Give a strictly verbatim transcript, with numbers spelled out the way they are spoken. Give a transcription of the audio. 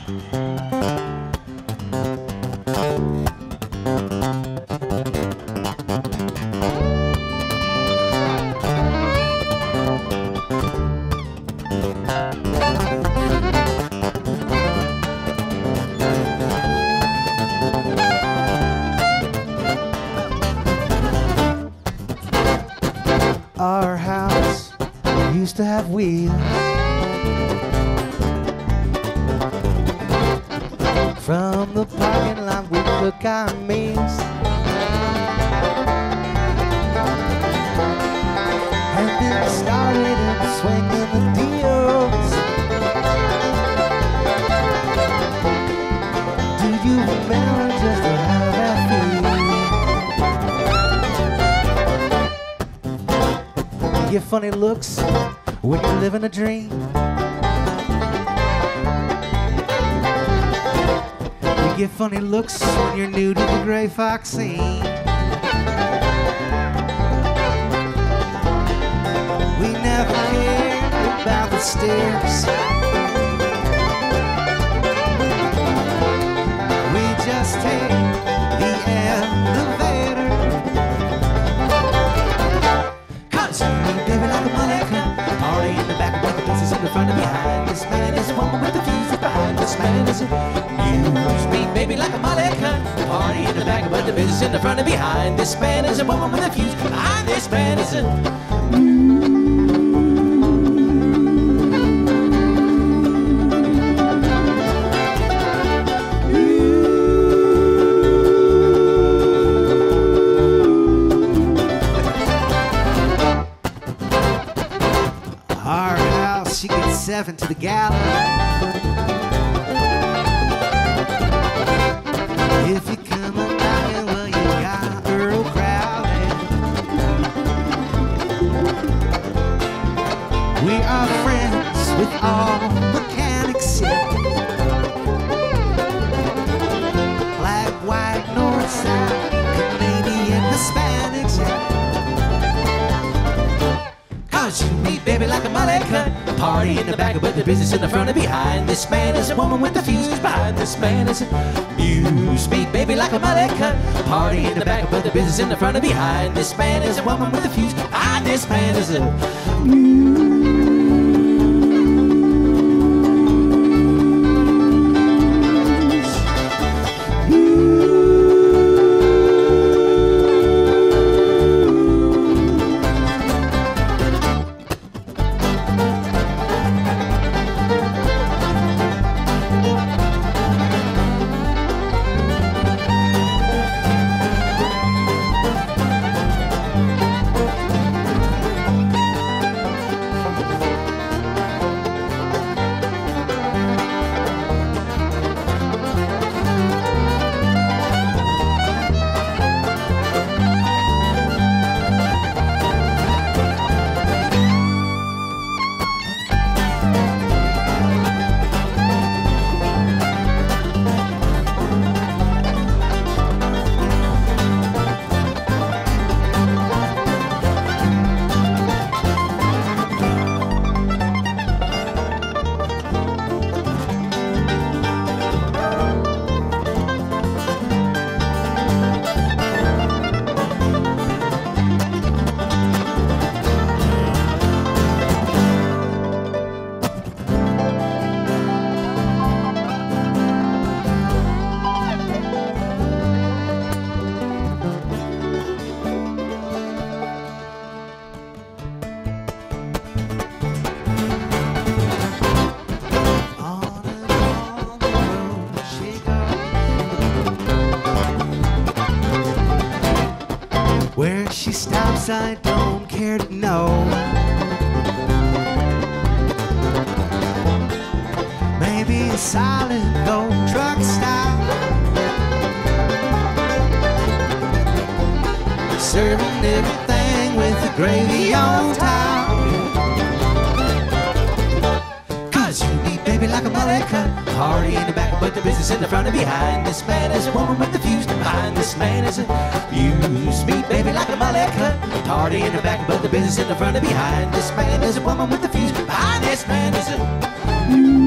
Our house used to have wheels. From the parking lot we took our meals, and then started in swinging the deals. Do you remember just how that feels? You get funny looks when you're living a dream. You get funny looks when you're new to the gray fox scene. We never cared about the stairs. We just take the elevator. Cause you baby like a mullet, party in the back, but the business in the front and behind. This man is a woman with the fuse behind. This man is a use me, baby, like a mullet. Party in the back, but the business in the front and behind. This man is a woman with a fuse behind. This man is a our house, she gets seven to the gallon. If you come a knocking, well, you got Earl crowded. We are friends with all mechanics, yeah. Black, white, north, south, Canadian, Hispanics, yeah. Cause you meet baby like a mullet cut. Party in the back, but the business in the front and behind. This man is a woman with the fuse behind. This man is a you speak baby like a mullet cut. Party in the back, but the business in the front and behind. This man is a woman with the fuse behind. This man is a where she stops, I don't care to know. Maybe a silent gold truck stop, serving everything with the gravy on top. Cause you need baby like a mullet cut. Party in the back, but the business in the front and behind. This man is a woman with the fuse behind. This man is a use me baby like a mullet cut. Party in the back, but the business in the front and behind. This man is a woman with the fuse behind. This man is a